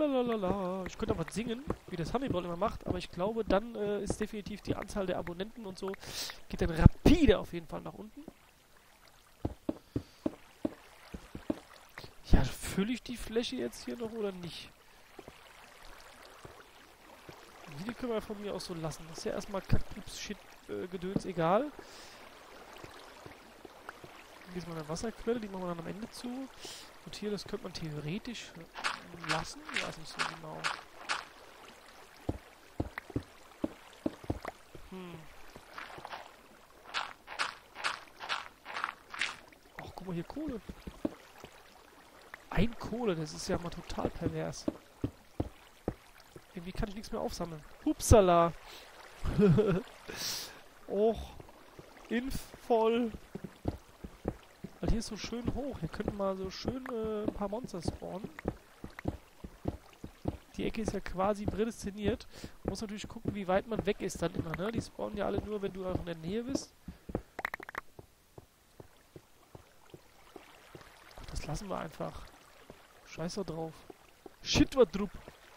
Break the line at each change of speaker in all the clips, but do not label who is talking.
Lalalala. Ich könnte auch was singen, wie das Honeyball immer macht, aber ich glaube, dann ist definitiv die Anzahl der Abonnenten und so, geht dann rapide auf jeden Fall nach unten. Ja, fülle ich die Fläche jetzt hier noch oder nicht? Die können wir von mir aus so lassen. Das ist ja erstmal Kackpups-Shit-Gedöns egal. Hier ist mal eine Wasserquelle, die machen wir dann am Ende zu. Und hier, das könnte man theoretisch lassen. Ich weiß nicht so genau. Ach, guck mal hier, Kohle. Ein Kohle, das ist ja mal total pervers. Irgendwie kann ich nichts mehr aufsammeln. Hupsala. Och. Voll. Weil hier ist so schön hoch. Hier könnten mal so schön ein paar Monster spawnen. Die Ecke ist ja quasi prädestiniert. Man muss natürlich gucken, wie weit man weg ist dann immer, ne? Die spawnen ja alle nur, wenn du auch in der Nähe bist. Ach, das lassen wir einfach. Scheiß da drauf. Shit, was drup.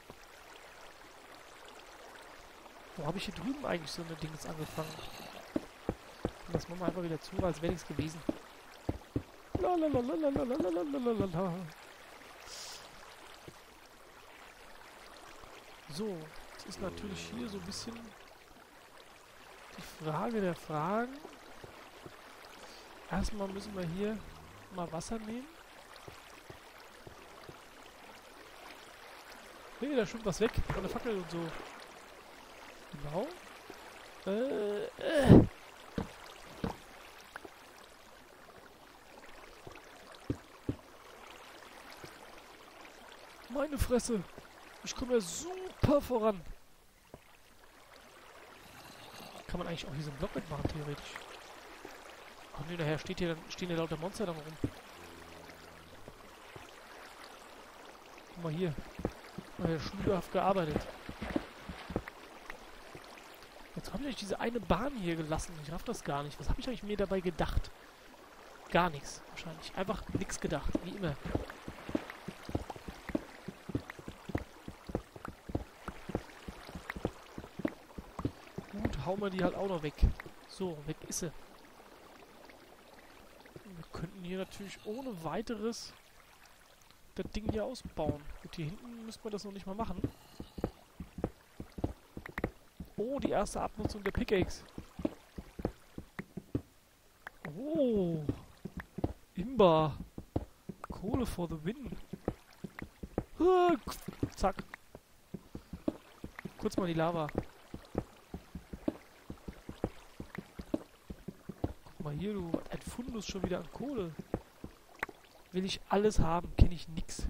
Wo habe ich hier drüben eigentlich so eine Dings angefangen? Das machen wir einfach wieder zu, als wäre nichts gewesen. Lalalalalalalalalala. So, jetzt ist natürlich hier so ein bisschen die Frage der Fragen. Erstmal müssen wir hier mal Wasser nehmen. Nee, da schwimmt was weg von der Fackel und so. Genau. Meine Fresse. Ich komme ja super voran. Kann man eigentlich auch hier so einen Block mitmachen, theoretisch. Ach nee, daher stehen hier lauter Monster dann rum. Guck mal hier. Ja, schulhaft gearbeitet. Jetzt habe ich eigentlich diese eine Bahn hier gelassen. Ich raff das gar nicht. Was habe ich eigentlich mir dabei gedacht? Gar nichts, wahrscheinlich. Einfach nichts gedacht, wie immer. Gut, hauen wir die halt auch noch weg. So, weg ist sie. Wir könnten hier natürlich ohne weiteres das Ding hier ausbauen. Gut, hier hinten müssen wir das noch nicht mal machen. Oh, die erste Abnutzung der Pickaxe. Oh. Imba. Kohle for the win. Zack. Kurz mal die Lava. Guck mal hier, du. Ein Fundus schon wieder an Kohle. Will ich alles haben, kenne ich nix.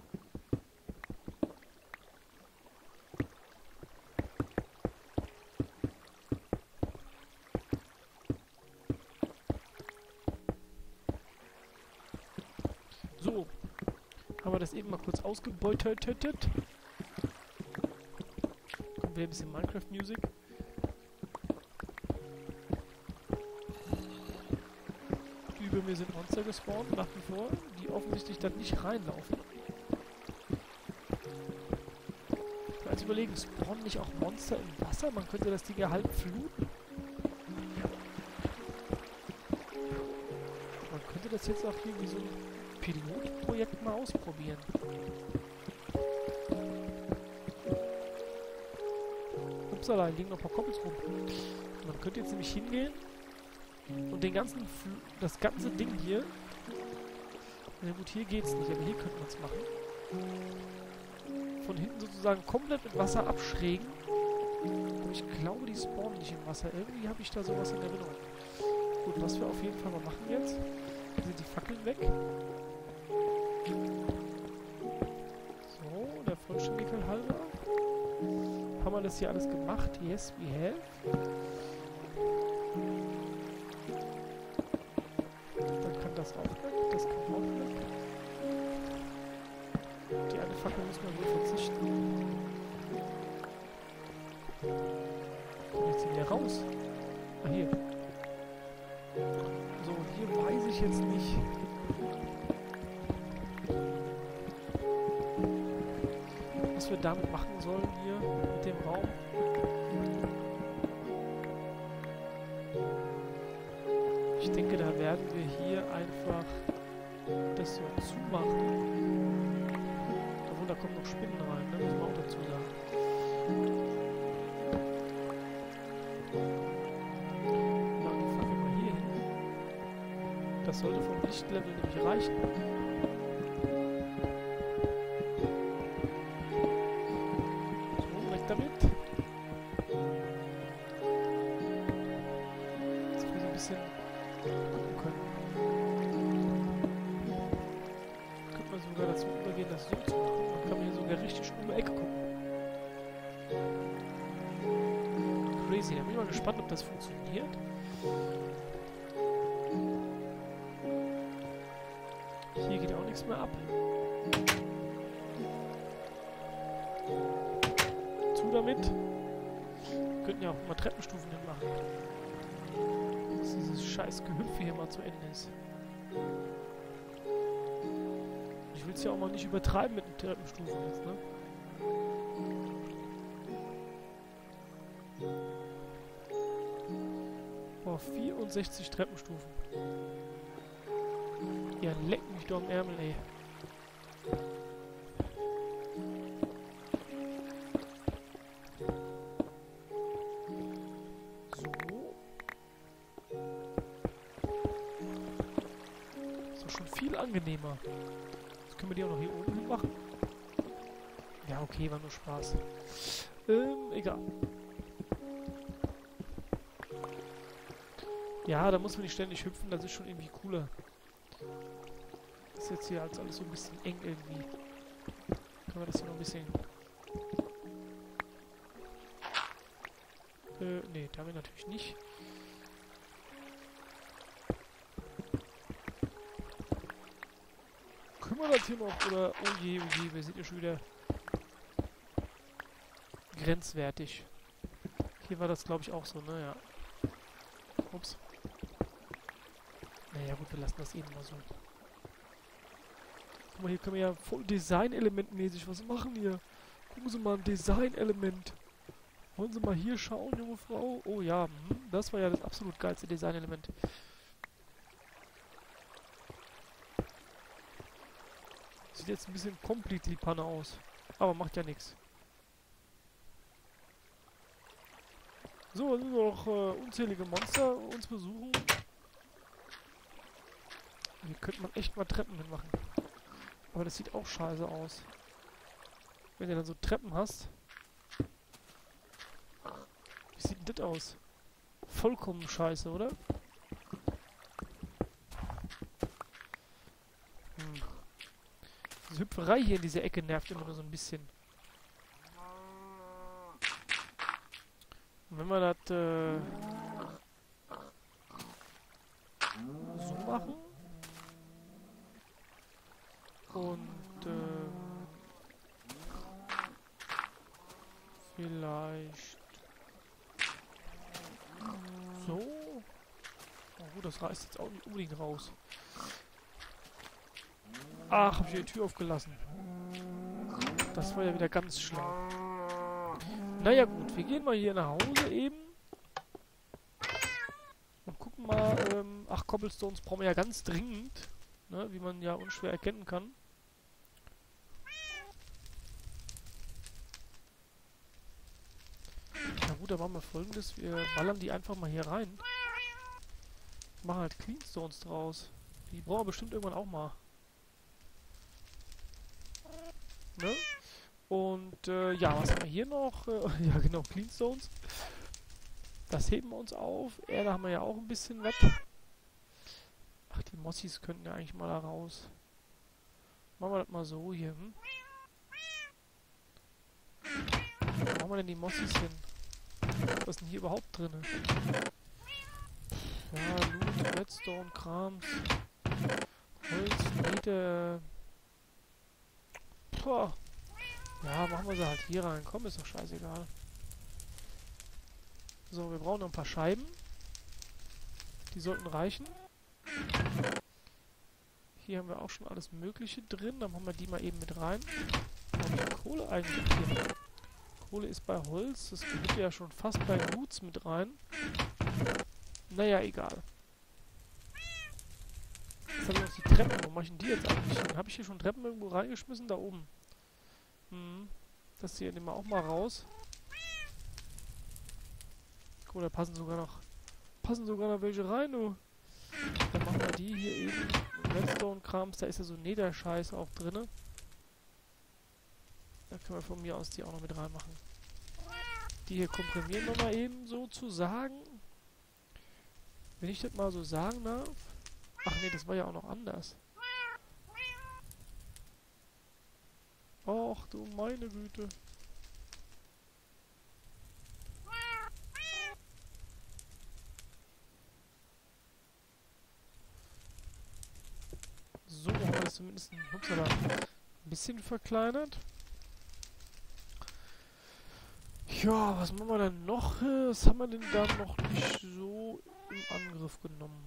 So, haben wir das eben mal kurz ausgebeutet. Kommt wieder ein bisschen Minecraft-Musik. Über mir sind Monster gespawnt, nach wie vor, die offensichtlich dann nicht reinlaufen. Ich kann jetzt überlegen, spawnen nicht auch Monster im Wasser? Man könnte das Ding ja halb fluten. Man könnte das jetzt auch hier wie so ein Pilotprojekt mal ausprobieren. Upsala, hier liegen noch ein paar Koppels rum. Man könnte jetzt nämlich hingehen und das ganze Ding hier, na gut, hier geht's nicht, aber hier könnte man es machen. Von hinten sozusagen komplett mit Wasser abschrägen. Und ich glaube, die spawnen nicht im Wasser. Irgendwie habe ich da sowas in Erinnerung. Gut, was wir auf jeden Fall mal machen jetzt, sind die Fackeln weg. So, der Vollständigkeit halber. Haben wir das hier alles gemacht? Yes, we have. Dann kann das auch weg, das kann auch weg. Die eine Fackel müssen wir wohl verzichten. Kommt jetzt hier raus? Ah, hier. So, hier weiß ich jetzt nicht. Was wir damit machen sollen hier mit dem Raum. Ich denke, da werden wir hier einfach das so zumachen. Obwohl, da kommen noch Spinnen rein, ne? Muss man auch dazu sagen. Machen die Fackel mal hier hin. Das sollte vom Lichtlevel nämlich reichen. So, weg damit. Dass wir so ein bisschen gucken können. Könnte man sogar dazu übergehen, das so zu machen. Dann kann man hier sogar richtig um die Ecke gucken. Crazy. Da bin ich mal gespannt, ob das funktioniert. Hier geht auch nichts mehr ab. Zu damit. Wir könnten ja auch mal Treppenstufen hinmachen. Dass dieses scheiß Gehüpfe hier mal zu Ende ist. Ich will es ja auch mal nicht übertreiben mit den Treppenstufen jetzt, ne? Oh, 64 Treppenstufen. Ja, leck mich doch am Ärmel, ey. So. Ist doch schon viel angenehmer. Jetzt können wir die auch noch hier oben hin machen. Ja, okay, war nur Spaß. Egal. Ja, da muss man nicht ständig hüpfen, das ist schon irgendwie cooler. Ist jetzt hier alles so ein bisschen eng irgendwie. Können wir das hier noch ein bisschen... nee, damit natürlich nicht. Können wir das hier noch, oder... Oh je, wir sind ja schon wieder... grenzwertig. Hier war das, glaube ich, auch so, ne? Ja. Ups. Naja gut, wir lassen das eben mal so. Guck mal, hier können wir ja voll Design-Element-mäßig was machen hier. Gucken Sie mal, ein Design-Element. Wollen Sie mal hier schauen, junge Frau? Oh ja, das war ja das absolut geilste Design-Element. Sieht jetzt ein bisschen completely Panne aus. Aber macht ja nichts. So, es sind noch unzählige Monster uns besuchen. Hier könnte man echt mal Treppen hinmachen. Aber das sieht auch scheiße aus. Wenn du dann so Treppen hast. Wie sieht denn das aus? Vollkommen scheiße, oder? Diese Hüpferei hier in dieser Ecke nervt immer nur so ein bisschen. Und wenn wir das so machen und vielleicht so. Oh, das reißt jetzt auch nicht unbedingt raus. Ach, hab ich die Tür aufgelassen. Das war ja wieder ganz schlau. Naja gut, wir gehen mal hier nach Hause eben. Und gucken mal, ach, Cobblestones brauchen wir ja ganz dringend. Ne, wie man ja unschwer erkennen kann. Na gut, da machen wir Folgendes. Wir ballern die einfach mal hier rein. Machen halt Cleanstones draus. Die brauchen wir bestimmt irgendwann auch mal. Ne? Und ja, was haben wir hier noch? Ja genau, Cleanstones. Das heben wir uns auf. Erde haben wir ja auch ein bisschen was. Ach, die Mossis könnten ja eigentlich mal da raus. Machen wir das mal so hier. Wo machen wir denn die Mossis hin? Was ist denn hier überhaupt drin? Ja, Loot, Redstone, Krams. Holz, Knete. Boah. Ja, machen wir sie halt hier rein. Komm, ist doch scheißegal. So, wir brauchen noch ein paar Scheiben. Die sollten reichen. Hier haben wir auch schon alles Mögliche drin. Dann machen wir die mal eben mit rein. Und die Kohle eigentlich hier? Kohle ist bei Holz. Das gehört ja schon fast bei Guts mit rein. Naja, egal. Jetzt habe ich noch die Treppen. Wo mache ich denn die jetzt eigentlich hin? Habe ich hier schon Treppen irgendwo reingeschmissen? Da oben. Das hier nehmen wir auch mal raus. Guck mal, da passen sogar noch welche rein, du. Dann machen wir die hier eben. Redstone-Krams, da ist ja so Nether-Scheiß auch drin. Da können wir von mir aus die auch noch mit reinmachen. Die hier komprimieren wir mal eben sozusagen. Wenn ich das mal so sagen darf. Ach nee, das war ja auch noch anders. Och du meine Güte. So haben wir das zumindest ein bisschen verkleinert. Ja, was machen wir denn noch? Was haben wir denn da noch nicht so im Angriff genommen?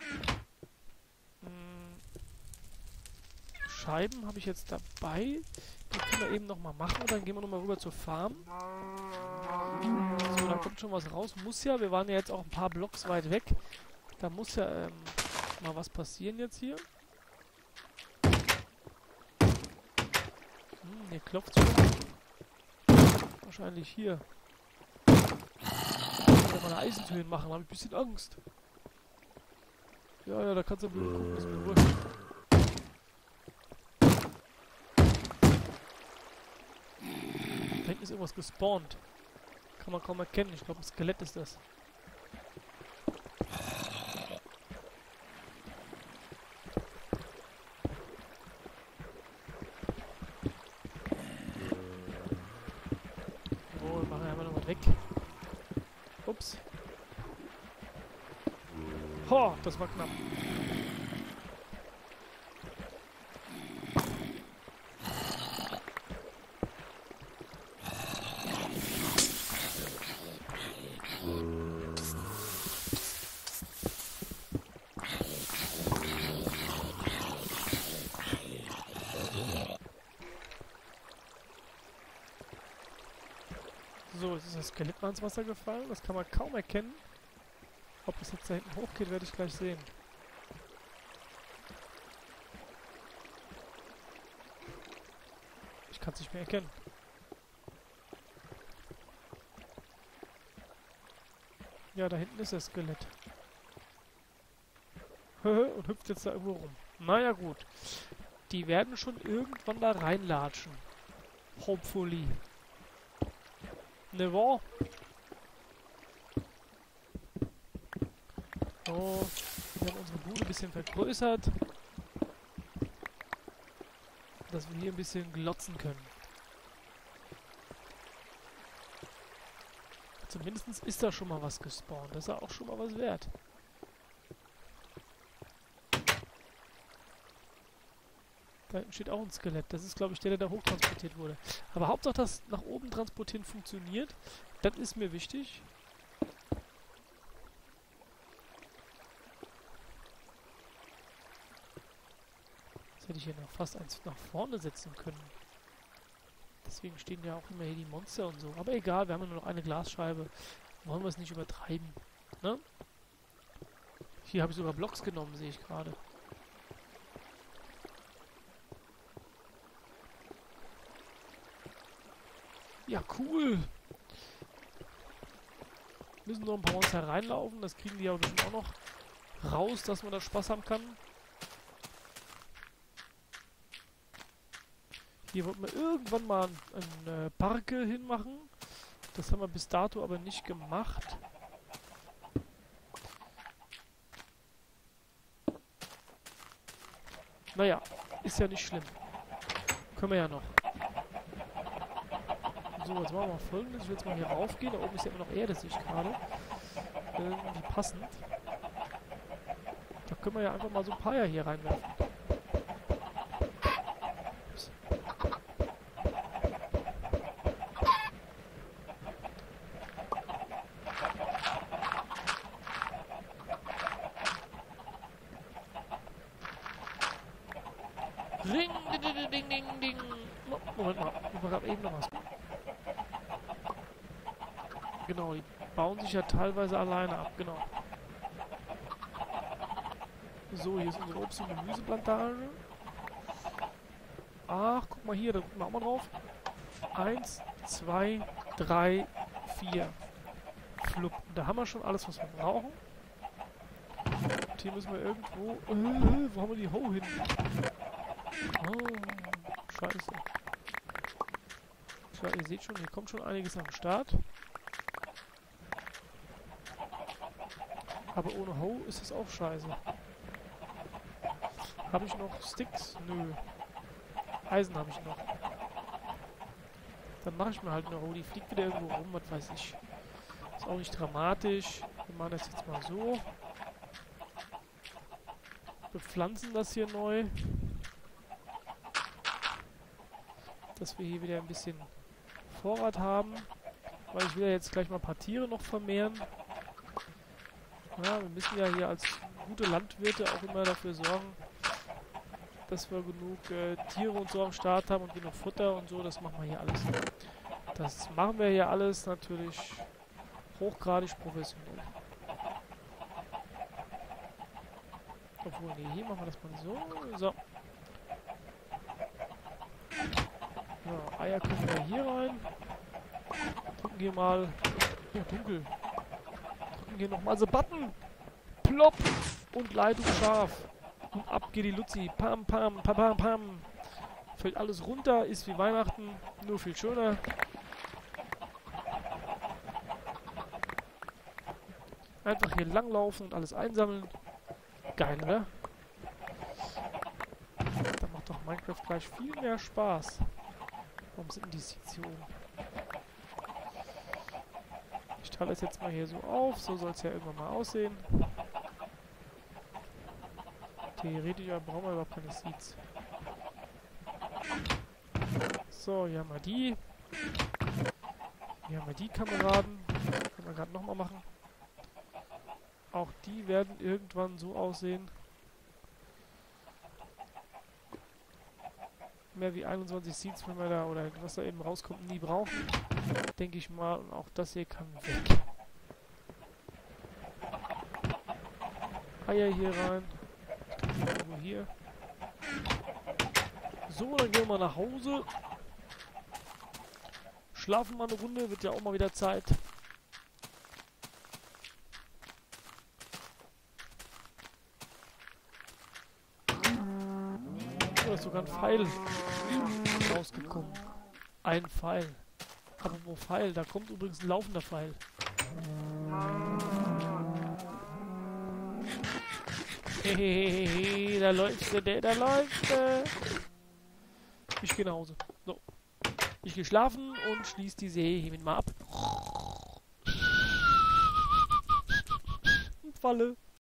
Scheiben habe ich jetzt dabei. Die können wir eben nochmal machen und dann gehen wir nochmal rüber zur Farm. So, da kommt schon was raus. Muss ja, wir waren ja jetzt auch ein paar Blocks weit weg. Da muss ja mal was passieren jetzt hier. Hier klopft es schon. Wahrscheinlich hier. Ich kann ja mal eine Eisentür hinmachen, da habe ich ein bisschen Angst. Ja, da kannst du blöd gucken, ist mir wurscht. Da hinten ist irgendwas gespawnt. Kann man kaum erkennen, ich glaube ein Skelett ist das. Ups. Ho, das war knapp. So, jetzt ist das Skelett mal ins Wasser gefallen. Das kann man kaum erkennen. Ob es jetzt da hinten hochgeht, werde ich gleich sehen. Ich kann es nicht mehr erkennen. Ja, da hinten ist das Skelett. Und hüpft jetzt da irgendwo rum. Naja, gut. Die werden schon irgendwann da reinlatschen. Hopefully. Ne wahr? So, wir haben unsere Bude ein bisschen vergrößert, dass wir hier ein bisschen glotzen können. Zumindest ist da schon mal was gespawnt. Das ist ja auch schon mal was wert. Da hinten steht auch ein Skelett. Das ist, glaube ich, der da hochtransportiert wurde. Aber Hauptsache, das nach oben transportieren funktioniert. Das ist mir wichtig. Jetzt hätte ich hier noch fast eins nach vorne setzen können. Deswegen stehen ja auch immer hier die Monster und so. Aber egal, wir haben ja nur noch eine Glasscheibe. Wollen wir es nicht übertreiben. Ne? Hier habe ich sogar Blocks genommen, sehe ich gerade. Ja, cool. Müssen noch ein paar Monster reinlaufen. Das kriegen die ja bestimmt auch noch raus, dass man da Spaß haben kann. Hier wollten wir irgendwann mal eine Parke hinmachen. Das haben wir bis dato aber nicht gemacht. Naja, ist ja nicht schlimm. Können wir ja noch. So, jetzt machen wir mal Folgendes. Ich will jetzt mal hier raufgehen. Da oben ist ja immer noch Erde, sehe ich gerade. Irgendwie passend. Da können wir ja einfach mal so ein paar hier reinwerfen. Ups. Ring, ding, ding, ding, ding. Moment mal, ich war eben noch was. Genau, die bauen sich ja teilweise alleine ab, genau. So, hier ist unsere Obst- und Gemüseplantage. Ach, guck mal hier, da gucken wir auch mal drauf. 1, 2, 3, 4. Flupp. Da haben wir schon alles, was wir brauchen. Und hier müssen wir irgendwo... wo haben wir die Ho hin? Oh, scheiße. Ja, ihr seht schon, hier kommt schon einiges am Start. Aber ohne Ho ist es auch scheiße. Habe ich noch Sticks? Nö. Eisen habe ich noch. Dann mache ich mir halt eine Ho. Die fliegt wieder irgendwo rum, was weiß ich. Ist auch nicht dramatisch. Wir machen das jetzt mal so. Bepflanzen das hier neu. Dass wir hier wieder ein bisschen Vorrat haben. Weil ich will ja jetzt gleich mal ein paar Tiere noch vermehren. Ja, wir müssen ja hier als gute Landwirte auch immer dafür sorgen, dass wir genug Tiere und so am Start haben und genug Futter und so. Das machen wir hier alles. Das machen wir hier alles natürlich hochgradig professionell. Obwohl, nee, hier machen wir das mal so. So. Ja, Eier können wir hier rein. Drücken hier mal... Oh, dunkel. Drücken hier nochmal so Button. Plopp. Und Leitung scharf. Und ab geht die Luzi. Pam, pam, pam, pam, pam. Fällt alles runter, ist wie Weihnachten, nur viel schöner. Einfach hier langlaufen und alles einsammeln. Geil, oder? Da macht doch Minecraft gleich viel mehr Spaß. Warum sind denn die Seeds hier oben? Ich teile das jetzt mal hier so auf. So soll es ja irgendwann mal aussehen. Theoretisch brauchen wir überhaupt keine Seeds. So, hier haben wir die. Hier haben wir die Kameraden. Können wir gerade nochmal machen. Auch die werden irgendwann so aussehen. Mehr wie 21 Seeds, wenn wir da, oder was da eben rauskommt, nie brauchen. Denke ich mal. Und auch das hier kann weg. Eier hier rein. Irgendwo hier. So, dann gehen wir mal nach Hause. Schlafen mal eine Runde, wird ja auch mal wieder Zeit. Da ist sogar ein Pfeil rausgekommen. Ein Pfeil. Aber wo Pfeil? Da kommt übrigens ein laufender Pfeil. Hehehehe, da läuft der, da läuft Ich gehe nach Hause. So. Ich gehe schlafen und schließe die Serie hiermit mal ab. Und falle.